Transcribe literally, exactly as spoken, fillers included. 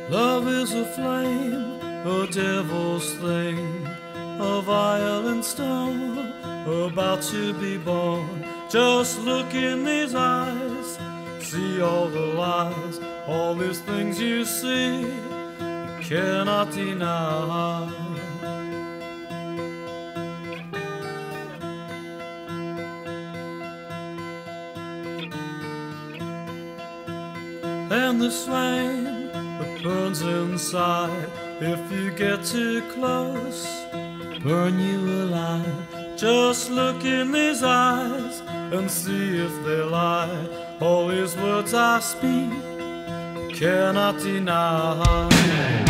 Love is a flame, a devil's thing, a violent stone about to be born. Just look in these eyes, see all the lies, all these things you see, you cannot deny. And this flame that burns inside, if you get too close, burn you alive. Just look in these eyes and see if they lie. All these words I speak cannot deny.